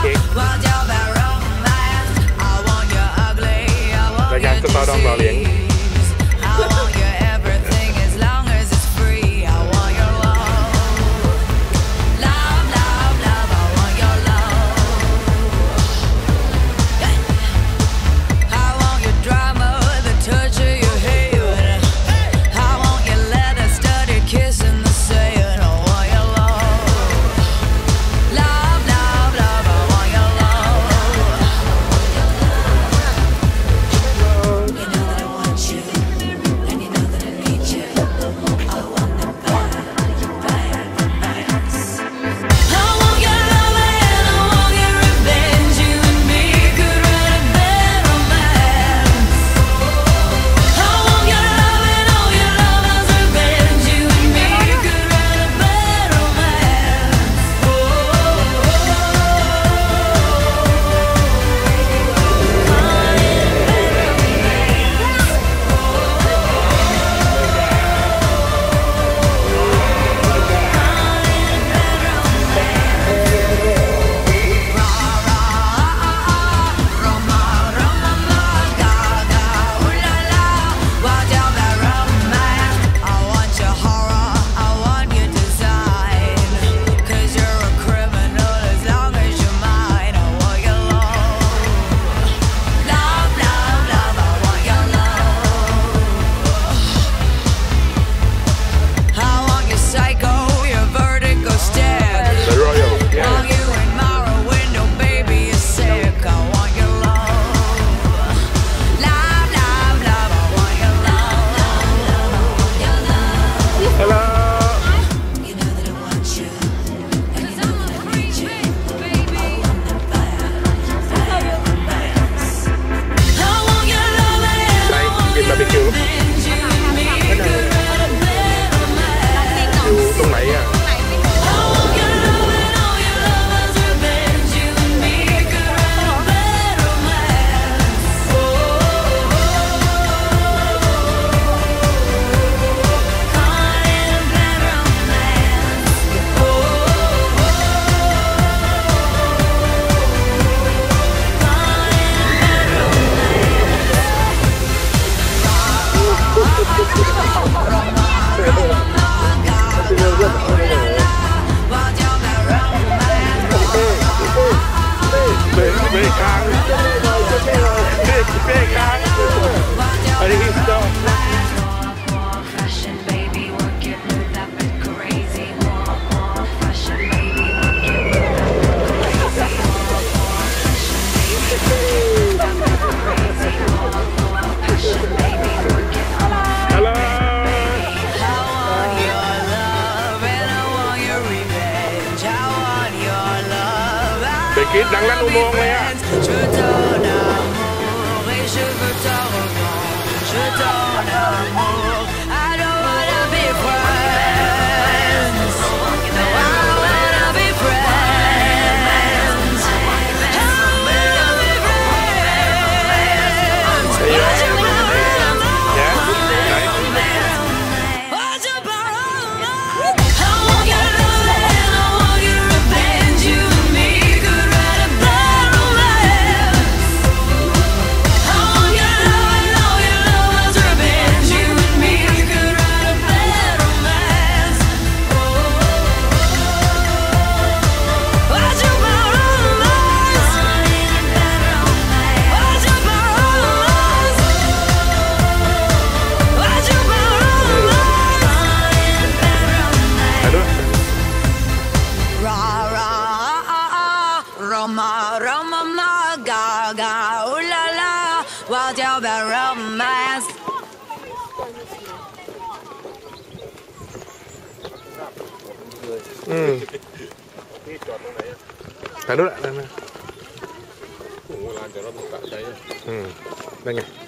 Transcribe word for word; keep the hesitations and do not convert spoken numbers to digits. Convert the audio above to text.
ค้กรายการสตอดองหล่อเลี้ยงคิดดังลั่นอุโมงค์เลยอ่ะอืมนี่จอดตรงไหนถ่ายรูปนั่นนะโอ้โหลานจอดรถมันสะใจอืมได้ไง